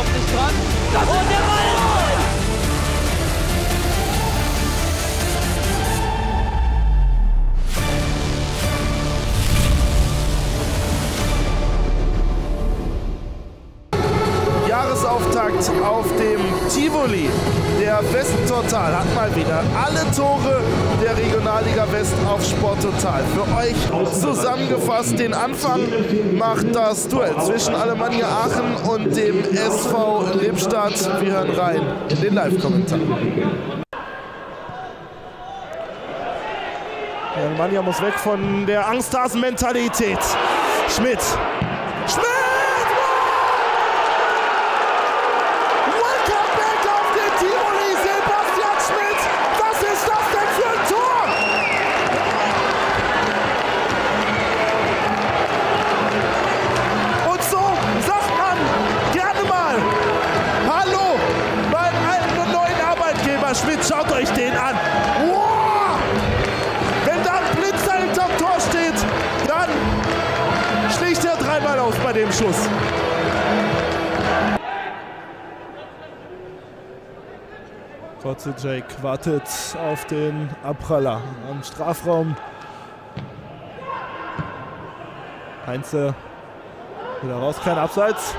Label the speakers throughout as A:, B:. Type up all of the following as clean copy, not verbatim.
A: nicht dran. Und der Ball!
B: Jahresauftakt auf dem Tivoli. Der Westtotal hat mal wieder alle Tore der Regionalliga West auf Sporttotal für euch zusammengefasst. Den Anfang macht das Duell zwischen Alemannia Aachen und dem SV Lippstadt. Wir hören rein in den Live-Kommentar. Alemannia muss weg von der Angsthasen-Mentalität. Schmidt. Schmidt, schaut euch den an. Wow! Wenn da ein Blitzer hinterm Tor steht, dann schlägt er dreimal aus bei dem Schuss. Kotze Jake wartet auf den Abpraller am Strafraum. Heinze wieder raus, kein Abseits.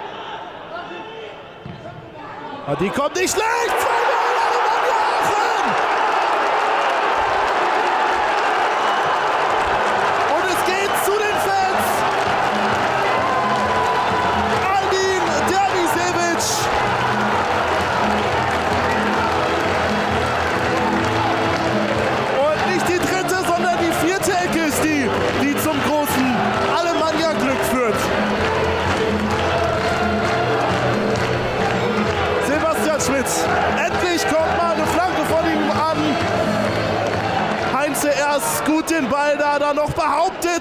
B: Aber die kommt nicht schlecht! Endlich kommt mal eine Flanke von ihm an. Heinze erst gut den Ball da noch behauptet.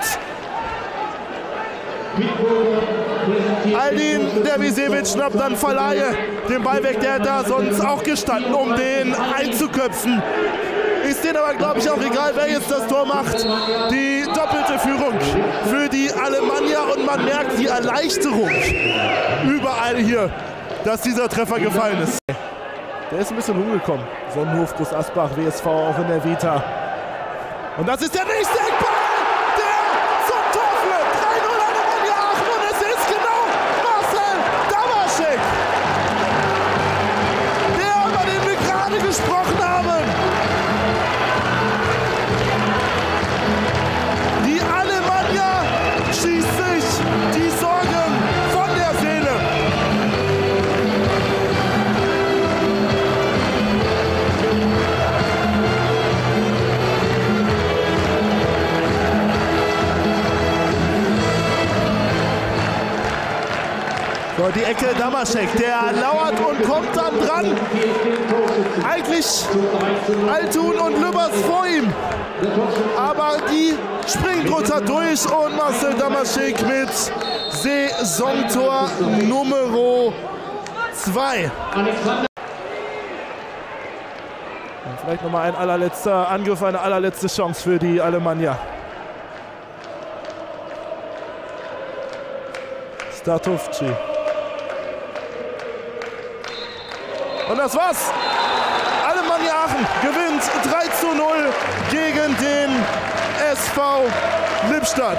B: Aldin Dervisevic schnappt dann Falaye den Ball weg, der hat da sonst auch gestanden, um den einzuköpfen. Ist denen aber, glaube ich, auch egal, wer jetzt das Tor macht. Die doppelte Führung für die Alemannia und man merkt die Erleichterung überall hier, dass dieser Treffer gefallen ist. Der ist ein bisschen rumgekommen. Sonnenhof, Groß Asbach, WSV auch in der Vita. Und das ist der nächste Eckball, der zum Tor führt. 3-0 Alemannia Aachen und es ist genau Marcel Damaschek, der, über den wir gerade gesprochen haben. Die Alemannia schießt sich die Sorgen von der Seele. So, die Ecke Damaschek, der lauert und kommt dann dran. Eigentlich Altun und Lübbers vor ihm. Aber die springen drunter durch und Marcel Damaschek mit Saisontor Nummer 2. Vielleicht nochmal ein allerletzter Angriff, eine allerletzte Chance für die Alemannia. Statovci. Und das war's. Alemannia Aachen gewinnt 3:0 gegen den SV Lippstadt.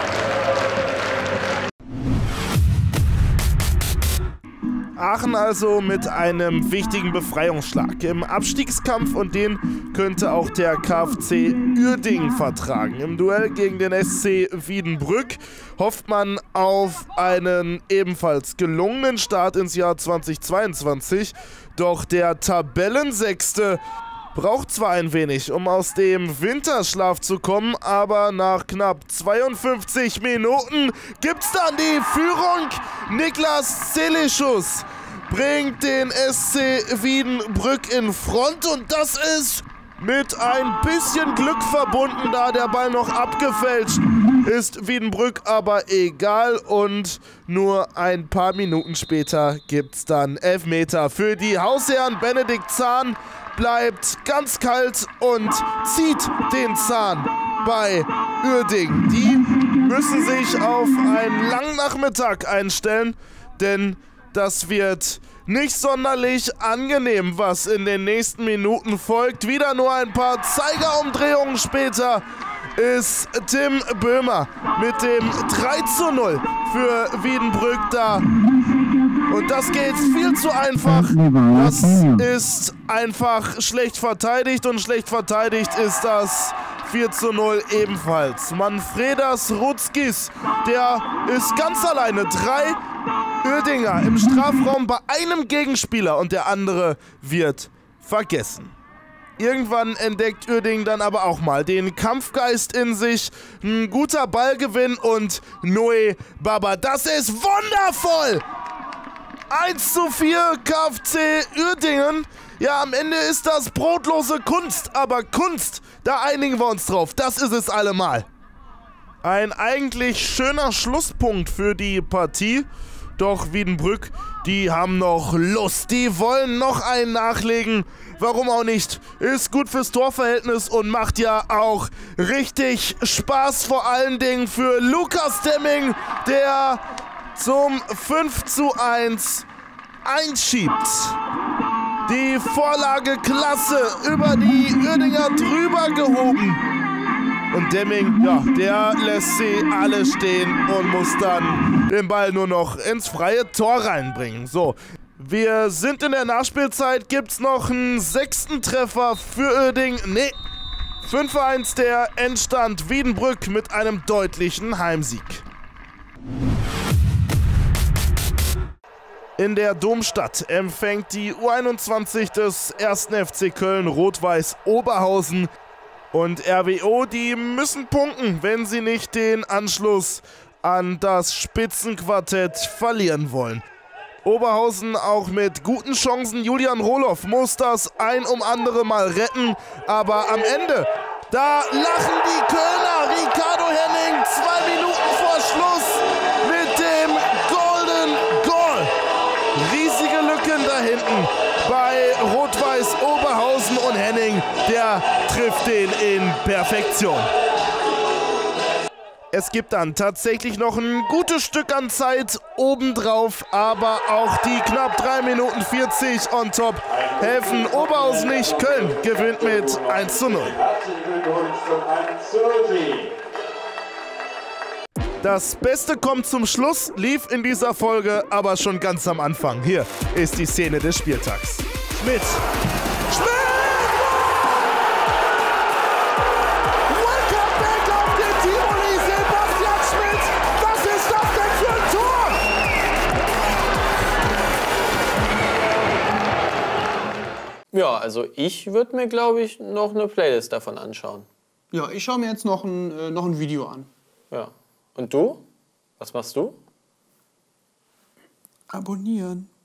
B: Aachen also mit einem wichtigen Befreiungsschlag im Abstiegskampf und den könnte auch der KfC Uerdingen vertragen. Im Duell gegen den SC Wiedenbrück hofft man auf einen ebenfalls gelungenen Start ins Jahr 2022, doch der Tabellensechste braucht zwar ein wenig, um aus dem Winterschlaf zu kommen, aber nach knapp 52 Minuten gibt's dann die Führung. Niklas Zelischus bringt den SC Wiedenbrück in Front und das ist mit ein bisschen Glück verbunden, da der Ball noch abgefälscht ist. Wiedenbrück aber egal und nur ein paar Minuten später gibt's dann Elfmeter für die Hausherren. Benedikt Zahn bleibt ganz kalt und zieht den Zahn bei Uerdingen. Die müssen sich auf einen langen Nachmittag einstellen, denn Das wird nicht sonderlich angenehm, was in den nächsten Minuten folgt. Wieder nur ein paar Zeigerumdrehungen später ist Tim Böhmer mit dem 3:0 für Wiedenbrück da. Und das geht viel zu einfach. Das ist einfach schlecht verteidigt und schlecht verteidigt ist das 4:0 ebenfalls. Manfredas Rutskis, der ist ganz alleine. 3 Uerdinger im Strafraum bei einem Gegenspieler und der andere wird vergessen. Irgendwann entdeckt Uerdingen dann aber auch mal den Kampfgeist in sich. Ein guter Ballgewinn und Noé Baba. Das ist wundervoll! 1:4 KFC Uerdingen. Ja, am Ende ist das brotlose Kunst, aber Kunst, da einigen wir uns drauf. Das ist es allemal. Ein eigentlich schöner Schlusspunkt für die Partie. Doch Wiedenbrück, die haben noch Lust. Die wollen noch einen nachlegen. Warum auch nicht? Ist gut fürs Torverhältnis und macht ja auch richtig Spaß. Vor allen Dingen für Lukas Demming, der zum 5:1 einschiebt. Die Vorlage klasse, über die Uerdinger drüber gehoben. Und Demming, ja, der lässt sie alle stehen und muss dann den Ball nur noch ins freie Tor reinbringen. So, wir sind in der Nachspielzeit. Gibt's noch einen 6. Treffer für Uerdingen? Nee, 5:1 der Endstand. Wiedenbrück mit einem deutlichen Heimsieg. In der Domstadt empfängt die U21 des 1. FC Köln Rot-Weiß Oberhausen. Und RWO, die müssen punkten, wenn sie nicht den Anschluss an das Spitzenquartett verlieren wollen. Oberhausen auch mit guten Chancen. Julian Rohloff muss das ein um andere Mal retten. Aber am Ende, da lachen die Kölner. Ricardo Henning, 2 Minuten vor Schluss mit dem Golden Goal. Riesige Lücken da hinten bei Rot-Weiß Oberhausen und Henning, der trifft den in Perfektion. Es gibt dann tatsächlich noch ein gutes Stück an Zeit obendrauf, aber auch die knapp 3 Minuten 40 on top helfen Oberhausen nicht. Köln gewinnt mit 1:0. Das Beste kommt zum Schluss, lief in dieser Folge aber schon ganz am Anfang. Hier ist die Szene des Spieltags. Schmidt! Welcome back auf der Tivoli, Sebastian Schmidt! Was ist das denn für ein Tor?
C: Ja, also ich würde mir, glaube ich, noch eine Playlist davon anschauen.
D: Ja, ich schaue mir jetzt noch ein Video an.
C: Ja. Und du? Was machst du?
D: Abonnieren.